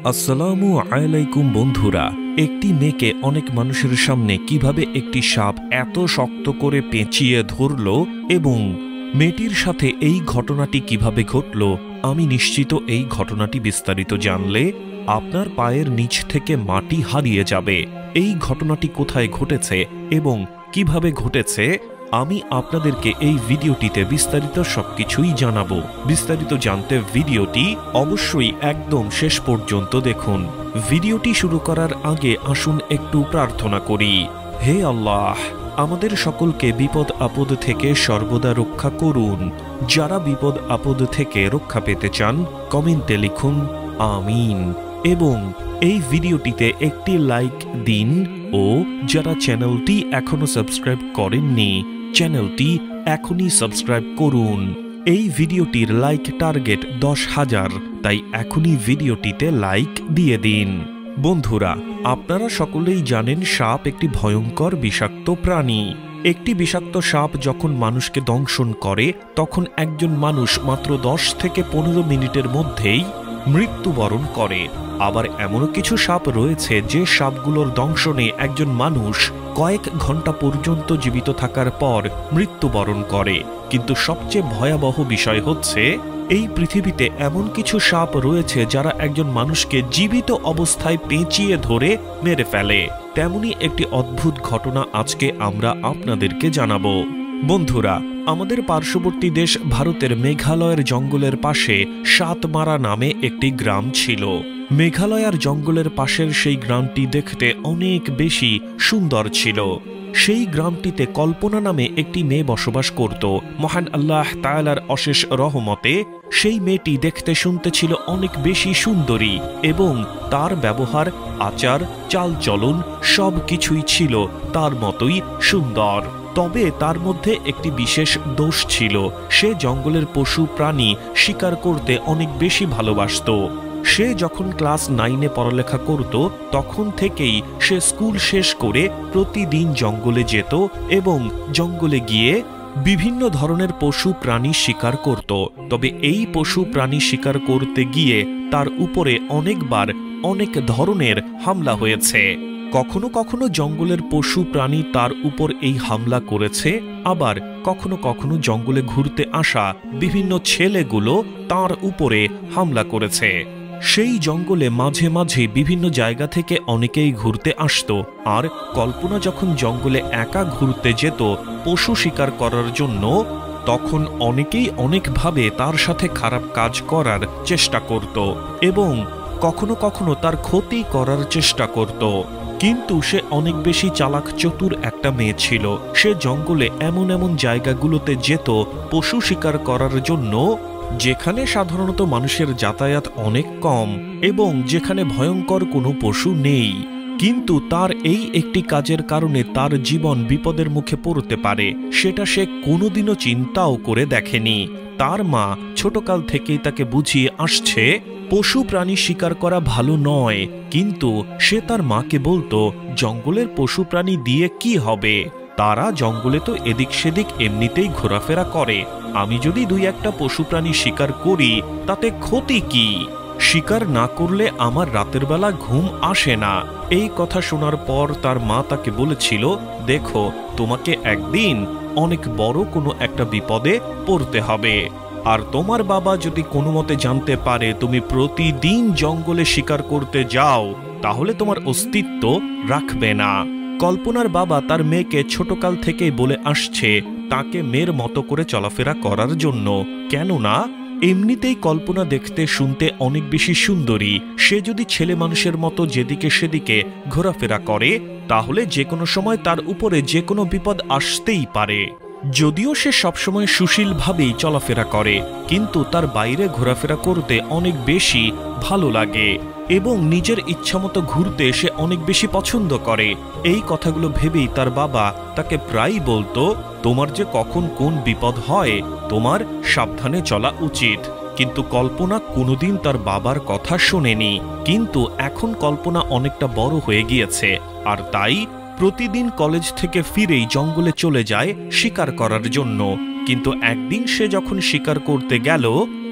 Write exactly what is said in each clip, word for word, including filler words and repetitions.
আসসালামু আলাইকুম বন্ধুরা। একটি মেয়েকে অনেক মানুষের সামনে কিভাবে একটি সাপ এত শক্ত করে পেঁচিয়ে ধরল এবং মেয়েটির সাথে এই ঘটনাটি কিভাবে ঘটল, আমি নিশ্চিত এই ঘটনাটি বিস্তারিত জানলে আপনার পায়ের নিচ থেকে মাটি হারিয়ে যাবে। এই ঘটনাটি কোথায় ঘটেছে এবং কিভাবে ঘটেছে আমি আপনাদেরকে এই ভিডিওটিতে বিস্তারিত সবকিছুই জানাবো। বিস্তারিত জানতে ভিডিওটি অবশ্যই একদম শেষ পর্যন্ত দেখুন। ভিডিওটি শুরু করার আগে আসুন একটু প্রার্থনা করি। হে আল্লাহ, আমাদের সকলকে বিপদ আপদ থেকে সর্বদা রক্ষা করুন। যারা বিপদ আপদ থেকে রক্ষা পেতে চান কমেন্টে লিখুন আমিন এবং এই ভিডিওটিতে একটি লাইক দিন ও যারা চ্যানেলটি এখনো সাবস্ক্রাইব করেননি চ্যানেলটি এখনই সাবস্ক্রাইব করুন। এই ভিডিওটির লাইক টার্গেট দশ হাজার, তাই এখনই ভিডিওটিতে লাইক দিয়ে দিন। বন্ধুরা, আপনারা সকলেই জানেন সাপ একটি ভয়ঙ্কর বিষাক্ত প্রাণী। একটি বিষাক্ত সাপ যখন মানুষকে দংশন করে তখন একজন মানুষ মাত্র দশ থেকে পনেরো মিনিটের মধ্যেই মৃত্যুবরণ করে। আবার এমনও কিছু সাপ রয়েছে যে সাপগুলোর দংশনে একজন মানুষ কয়েক ঘন্টা পর্যন্ত জীবিত থাকার পর মৃত্যুবরণ করে। কিন্তু সবচেয়ে ভয়াবহ বিষয় হচ্ছে এই পৃথিবীতে এমন কিছু সাপ রয়েছে যারা একজন মানুষকে জীবিত অবস্থায় পেঁচিয়ে ধরে মেরে ফেলে। তেমনি একটি অদ্ভুত ঘটনা আজকে আমরা আপনাদেরকে জানাবো। বন্ধুরা, আমাদের পার্শ্ববর্তী দেশ ভারতের মেঘালয়ের জঙ্গলের পাশে সাতমারা নামে একটি গ্রাম ছিল। মেঘালয়ের জঙ্গলের পাশের সেই গ্রামটি দেখতে অনেক বেশি সুন্দর ছিল। সেই গ্রামটিতে কল্পনা নামে একটি মেয়ে বসবাস করত। মহান আল্লাহ তাআলার অশেষ রহমতে সেই মেয়েটি দেখতে শুনতে ছিল অনেক বেশি সুন্দরী এবং তার ব্যবহার, আচার, চালচলন সব কিছুই ছিল তার মতোই সুন্দর। তবে তার মধ্যে একটি বিশেষ দোষ ছিল, সে জঙ্গলের পশু প্রাণী শিকার করতে অনেক বেশি ভালোবাসত। সে যখন ক্লাস নাইনে পড়ালেখা করত তখন থেকেই সে স্কুল শেষ করে প্রতিদিন জঙ্গলে যেত এবং জঙ্গলে গিয়ে বিভিন্ন ধরনের পশু প্রাণী শিকার করত। তবে এই পশু প্রাণী শিকার করতে গিয়ে তার উপরে অনেকবার অনেক ধরনের হামলা হয়েছে। কখনো কখনো জঙ্গলের পশু প্রাণী তার উপর এই হামলা করেছে, আবার কখনো কখনো জঙ্গলে ঘুরতে আসা বিভিন্ন ছেলেগুলো তার উপরে হামলা করেছে। সেই জঙ্গলে মাঝে মাঝে বিভিন্ন জায়গা থেকে অনেকেই ঘুরতে আসতো, আর কল্পনা যখন জঙ্গলে একা ঘুরতে যেত পশু শিকার করার জন্য তখন অনেকেই অনেকভাবে তার সাথে খারাপ কাজ করার চেষ্টা করত এবং কখনো কখনো তার ক্ষতি করার চেষ্টা করত। কিন্তু সে অনেক বেশি চালাক চতুর একটা মেয়ে ছিল। সে জঙ্গলে এমন এমন জায়গাগুলোতে যেত পশু শিকার করার জন্য যেখানে সাধারণত মানুষের যাতায়াত অনেক কম এবং যেখানে ভয়ঙ্কর কোনো পশু নেই। কিন্তু তার এই একটি কাজের কারণে তার জীবন বিপদের মুখে পড়তে পারে, সেটা সে কোনোদিনও চিন্তাও করে দেখেনি। তার মা ছোটকাল থেকেই তাকে বুঝিয়ে আসছে পশু প্রাণী শিকার করা ভালো নয়, কিন্তু সে তার মাকে বলতো জঙ্গলের পশু প্রাণী দিয়ে কি হবে, তারা জঙ্গলে তো এদিক সেদিক এমনিতেই ঘোরাফেরা করে, আমি যদি দুই একটা পশু প্রাণী শিকার করি তাতে ক্ষতি কি, শিকার না করলে আমার রাতের বেলা ঘুম আসে না। এই কথা শোনার পর তার মা তাকে বলেছিল, দেখো তোমাকে একদিন অনেক বড় কোনো একটা বিপদে পড়তে হবে, আর তোমার বাবা যদি কোনো মতে জানতে পারে তুমি প্রতিদিন জঙ্গলে শিকার করতে যাও তাহলে তোমার অস্তিত্ব রাখবে না। কল্পনার বাবা তার মেয়েকে ছোটকাল থেকেই বলে আসছে তাকে মেয়ের মতো করে চলাফেরা করার জন্য, কেননা এমনিতেই কল্পনা দেখতে শুনতে অনেক বেশি সুন্দরী। সে যদি ছেলে মানুষের মতো যেদিকে সেদিকে ঘোরাফেরা করে তাহলে যে কোনো সময় তার উপরে যে কোনো বিপদ আসতেই পারে। যদিও সে সবসময় সুশীলভাবেই চলাফেরা করে, কিন্তু তার বাইরে ঘোরাফেরা করতে অনেক বেশি ভালো লাগে এবং নিজের ইচ্ছামতো ঘুরতে সে অনেক বেশি পছন্দ করে। এই কথাগুলো ভেবেই তার বাবা তাকে প্রায়ই বলতো, তোমার যে কখন কোন বিপদ হয় তোমার সাবধানে চলা উচিত। কিন্তু কল্পনা কোনোদিন তার বাবার কথা শোনেনি। কিন্তু এখন কল্পনা অনেকটা বড় হয়ে গিয়েছে, আর তাই প্রতিদিন কলেজ থেকে ফিরেই জঙ্গলে চলে যায় শিকার করার জন্য। কিন্তু একদিন সে যখন শিকার করতে গেল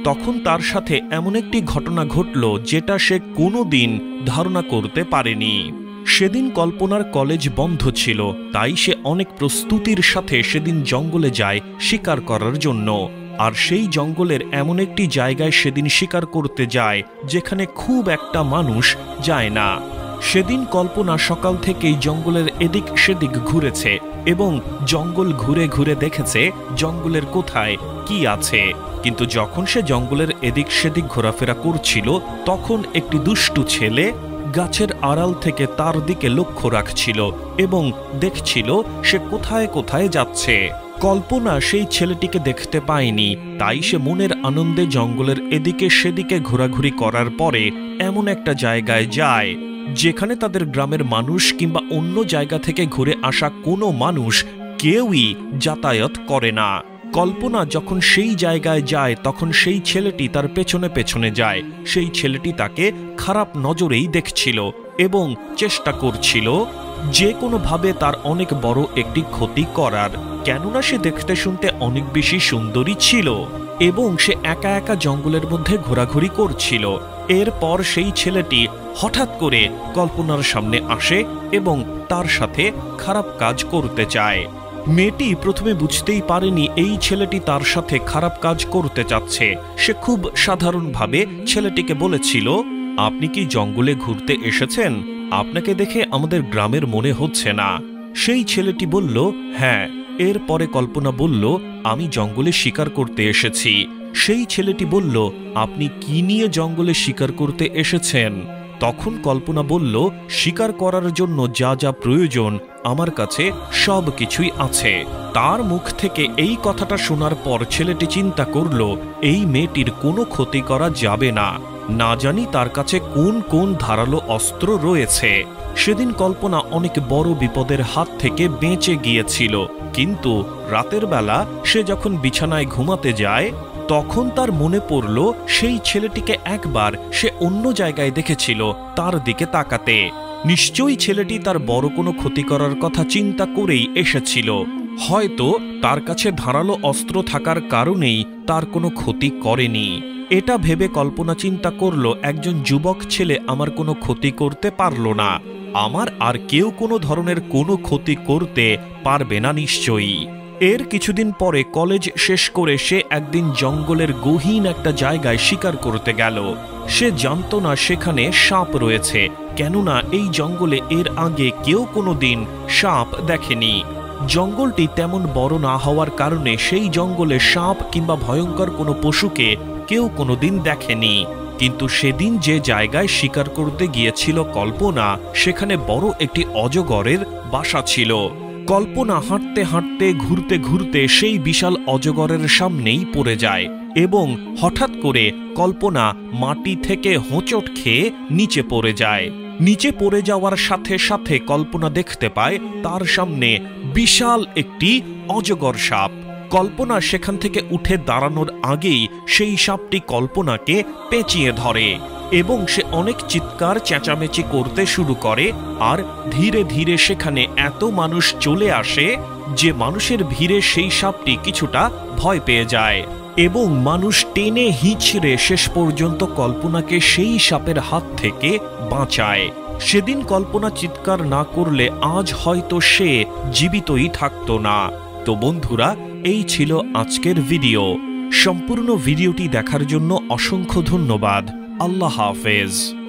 তখন তার সাথে এমন একটি ঘটনা ঘটল যেটা সে কোনোদিন ধারণা করতে পারেনি। সেদিন কল্পনার কলেজ বন্ধ ছিল, তাই সে অনেক প্রস্তুতির সাথে সেদিন জঙ্গলে যায় শিকার করার জন্য। আর সেই জঙ্গলের এমন একটি জায়গায় সেদিন শিকার করতে যায় যেখানে খুব একটা মানুষ যায় না। সেদিন কল্পনা সকাল থেকেই জঙ্গলের এদিক সেদিক ঘুরেছে এবং জঙ্গল ঘুরে ঘুরে দেখেছে জঙ্গলের কোথায় কি আছে। কিন্তু যখন সে জঙ্গলের এদিক সেদিক ঘোরাফেরা করছিল তখন একটি দুষ্টু ছেলে গাছের আড়াল থেকে তার দিকে লক্ষ্য রাখছিল এবং দেখছিল সে কোথায় কোথায় যাচ্ছে। কল্পনা সেই ছেলেটিকে দেখতে পায়নি, তাই সে মনের আনন্দে জঙ্গলের এদিকে সেদিকে ঘোরাঘুরি করার পরে এমন একটা জায়গায় যায় যেখানে তাদের গ্রামের মানুষ কিংবা অন্য জায়গা থেকে ঘুরে আসা কোনো মানুষ কেউই যাতায়াত করে না। কল্পনা যখন সেই জায়গায় যায় তখন সেই ছেলেটি তার পেছনে পেছনে যায়। সেই ছেলেটি তাকে খারাপ নজরেই দেখছিল এবং চেষ্টা করছিল যে কোনোভাবে তার অনেক বড় একটি ক্ষতি করার, কেননা সে দেখতে শুনতে অনেক বেশি সুন্দরী ছিল এবং সে একা একা জঙ্গলের মধ্যে ঘোরাঘুরি করছিল। এরপর সেই ছেলেটি হঠাৎ করে কল্পনার সামনে আসে এবং তার সাথে খারাপ কাজ করতে চায়। মেয়েটি প্রথমে বুঝতেই পারেনি এই ছেলেটি তার সাথে খারাপ কাজ করতে চাচ্ছে। সে খুব সাধারণভাবে ছেলেটিকে বলেছিল, আপনি কি জঙ্গলে ঘুরতে এসেছেন? আপনাকে দেখে আমাদের গ্রামের মনে হচ্ছে না। সেই ছেলেটি বলল, হ্যাঁ। এরপরে কল্পনা বলল, আমি জঙ্গলে শিকার করতে এসেছি। সেই ছেলেটি বলল, আপনি কি নিয়ে জঙ্গলে শিকার করতে এসেছেন? তখন কল্পনা বলল, শিকার করার জন্য যা যা প্রয়োজন আমার কাছে সব কিছুই আছে। তার মুখ থেকে এই কথাটা শোনার পর ছেলেটি চিন্তা করল, এই মেয়েটির কোনো ক্ষতি করা যাবে না, না জানি তার কাছে কোন কোন ধারালো অস্ত্র রয়েছে। সেদিন কল্পনা অনেক বড় বিপদের হাত থেকে বেঁচে গিয়েছিল, কিন্তু রাতের বেলা সে যখন বিছানায় ঘুমাতে যায় তখন তার মনে পড়ল সেই ছেলেটিকে একবার সে অন্য জায়গায় দেখেছিল তার দিকে তাকাতে। নিশ্চয়ই ছেলেটি তার বড় কোনো ক্ষতি করার কথা চিন্তা করেই এসেছিল। হয়তো তার কাছে ধারালো অস্ত্র থাকার কারণেই তার কোনো ক্ষতি করেনি। এটা ভেবে কল্পনা চিন্তা করল, একজন যুবক ছেলে আমার কোনো ক্ষতি করতে পারল না, আমার আর কেউ কোনো ধরনের কোনো ক্ষতি করতে পারবে না নিশ্চয়ই। এর কিছুদিন পরে কলেজ শেষ করে সে একদিন জঙ্গলের গহীন একটা জায়গায় শিকার করতে গেল। সে জানত না সেখানে সাপ রয়েছে, কেননা এই জঙ্গলে এর আগে কেউ কোনোদিন সাপ দেখেনি। জঙ্গলটি তেমন বড় না হওয়ার কারণে সেই জঙ্গলে সাপ কিংবা ভয়ঙ্কর কোনো পশুকে কেউ কোনোদিন দেখেনি। কিন্তু সেদিন যে জায়গায় শিকার করতে গিয়েছিল কল্পনা, সেখানে বড় একটি অজগরের বাসা ছিল। কল্পনা হাঁটতে হাঁটতে ঘুরতে ঘুরতে সেই বিশাল অজগরের সামনেই পড়ে যায় এবং হঠাৎ করে কল্পনা মাটি থেকে হোঁচট খেয়ে নিচে পড়ে যায়। নিচে পড়ে যাওয়ার সাথে সাথে কল্পনা দেখতে পায় তার সামনে বিশাল একটি অজগর সাপ। কল্পনা সেখান থেকে উঠে দাঁড়ানোর আগেই সেই সাপটি কল্পনাকে পেঁচিয়ে ধরে এবং সে অনেক চিৎকার চেঁচামেচি করতে শুরু করে। আর ধীরে ধীরে সেখানে এত মানুষ চলে আসে যে মানুষের ভিড়ে সেই সাপটি কিছুটা ভয় পেয়ে যায় এবং মানুষ টেনে হিঁচড়ে শেষ পর্যন্ত কল্পনাকে সেই সাপের হাত থেকে বাঁচায়। সেদিন কল্পনা চিৎকার না করলে আজ হয়তো সে জীবিতই থাকতো না। তো বন্ধুরা, এই ছিল আজকের ভিডিও। সম্পূর্ণ ভিডিওটি দেখার জন্য অসংখ্য ধন্যবাদ। আল্লাহ হাফেজ।